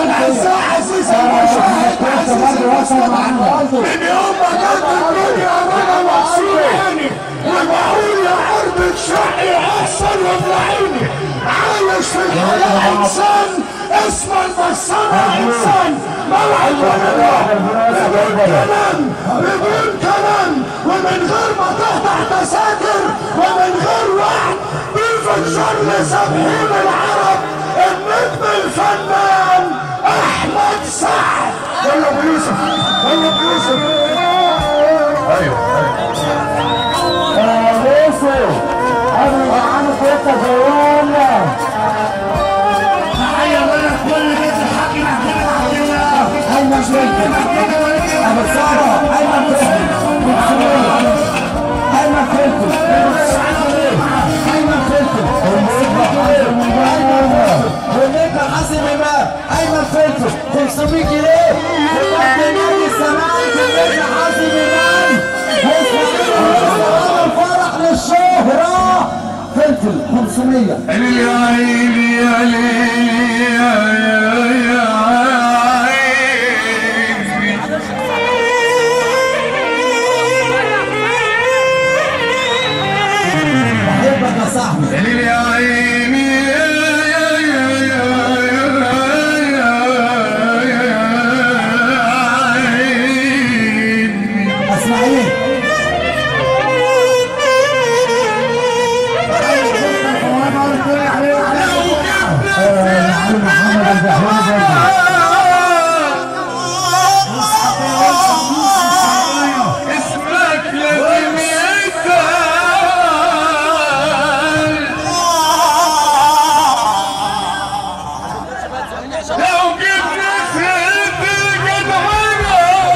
الاعزاء عزيز المشاهد عزيز المستمع، من يوم ما جت الدنيا وانا مقصود عيني وبقول يا ارض شقي احسن وابن عيني، عايش في الحياه انسان اسما بس انا انسان موعد ونروح بدون كلام بدون كلام ومن غير ما تقطع تساتر ومن غير وعد بيفجر لسبعين العرب النجم الفنان احمد سعد. يلا ابو يوسف يلا ابو يوسف. ايوه يوسف انا عنك وانت زينا. تحيه لنا كل بيت الحاج محمد عبد الله ايمن فلفل ابو ساره ايمن فلفل ايمن فلفل ايمن فلفل والنجم حازم امام ايمن فلفل 500 جنيه وكابتن نادي الزمالك النجم حازم امام فرح للشهرة فلفل 500. يا عيني يا ليلي يا عيني بحبك يا صاحبي. يا ليلي يا عيني اسماعيل محمد البحري اسمك لازم يتقال لو جبت خيط الجدعنة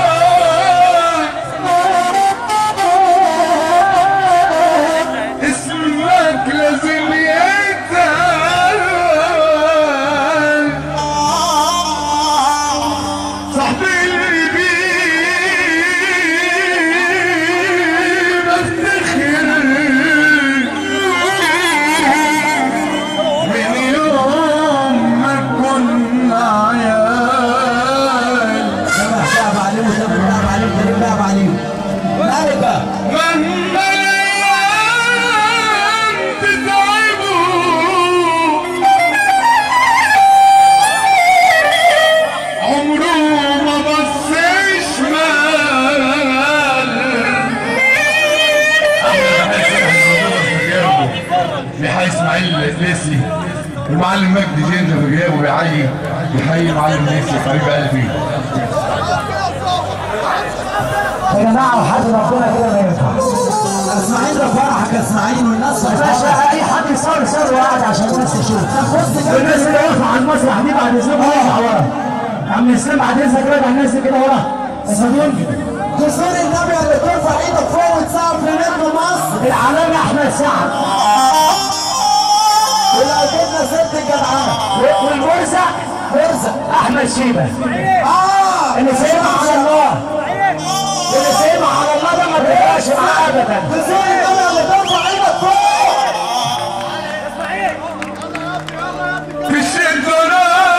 اسمك لازم يتقال صاحبي اللي بيه بفتخر من يوم ما كنا عيال. لعب عليهم لعب عليهم لعب عليهم مالكة مهما الايام تتعبوا عمره ما بصش مال. بيحيي اسماعيل ليسي ومعلم مجدي جنجة في غيابه بيحيي معلم ليسي حبيب قلبي. يا جماعه وحد ربنا كده ما ينفع. اسماعيل ده فرحك يا اسماعيل والناس باشا اي حد يصور وقعد عشان الناس تشوف. الناس اللي واقفه على المسرح دي بعد اذنكم ارجع ورا. يا عم اسلام بعد اذنك ارجع الناس دي كده ورا. اسامين جسور النبي اللي ترفع ايدك فوق وتسقف لنجم مصر العالمي احمد سعد. ولو جبنا ست جدعانه والمرزق احمد شيبه. اللي سايبها على الله اللي سايبها على الله ده ما بيبقاش معاه ابدا. جسور النبي اللي ترفع ايدك فوق في الشجره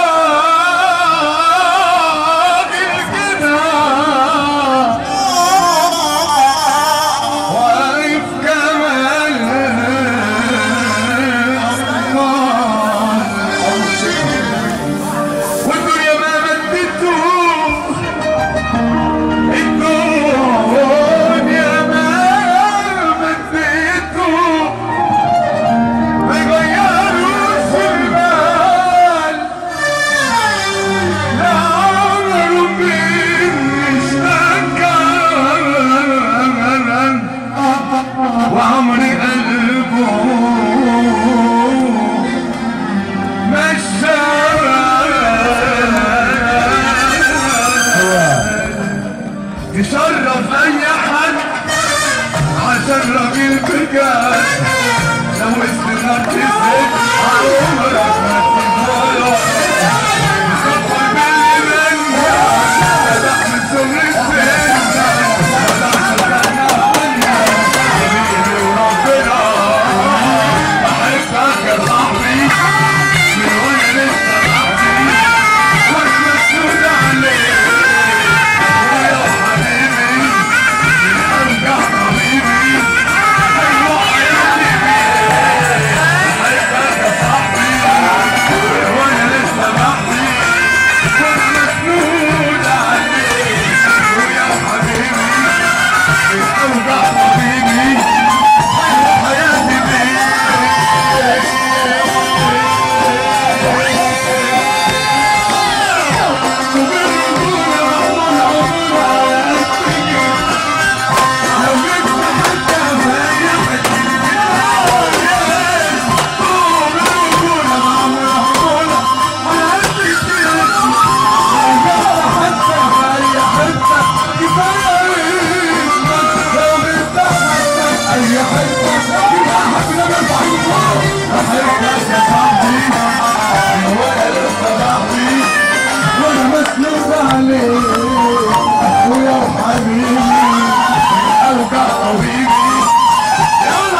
يشرف اي حد عشان راجل بجد لو استخدمت الزيت عمرك ما تتغير. مصطفى بالليل فتح من سر السن فتح شغلنا عنها حبيبي وربنا بحبك يا صاحبي من وانا لسه لوحدي. عليك اخويا وحبيبي ارجع طبيبي يلا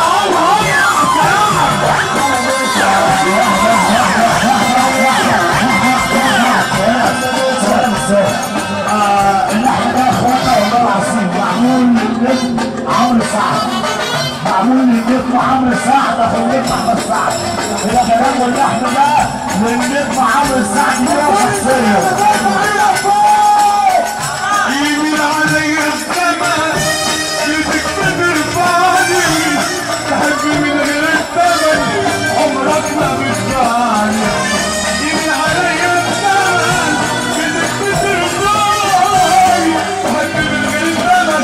اللحن ده اخوانا والله العظيم معمول للنجم عمرو سعد، معمول للنجم عمرو سعد اخو النجم احمد سعد. ده كلام واللحن ده للنجم عمرو سعد كده شخصيا. يمين علي الزمن ايدك بترفعني تحب من غير الثمن عمرك ما بتباني. يمين علي الزمن ايدك بترفعني تحب من غير الثمن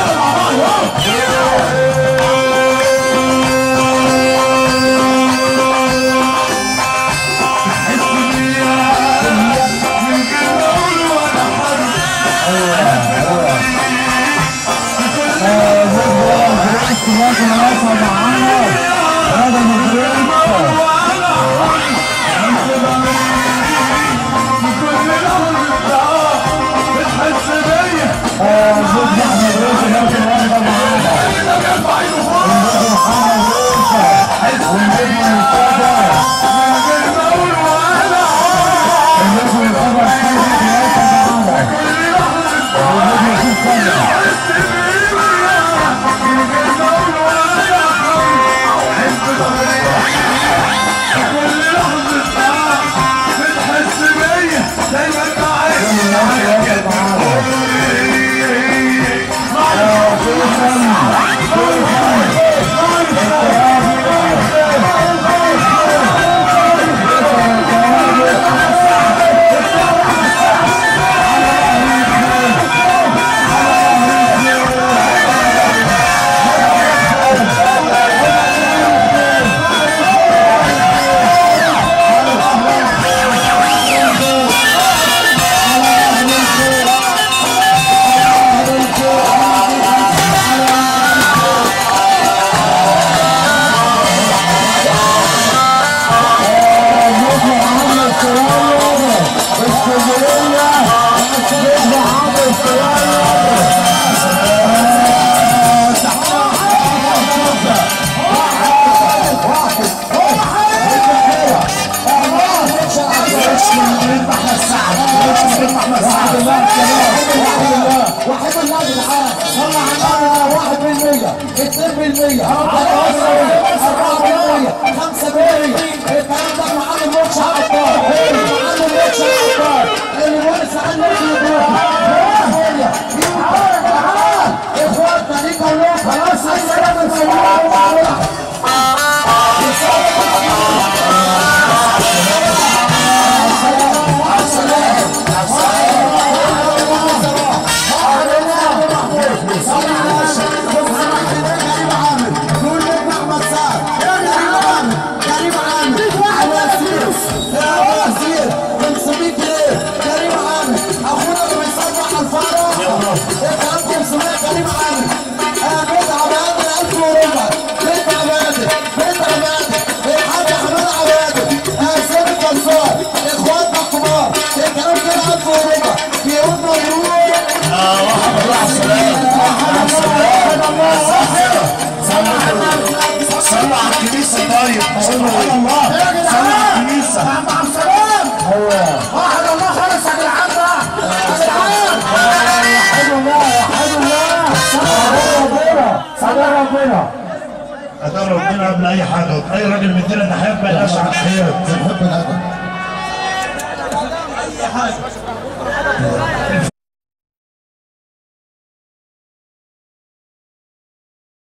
أدار ربنا قبل أي حاجة، أي راجل مدينا تحيات ما يقاش على الحياة. بنحب الأدب. أي حاجة.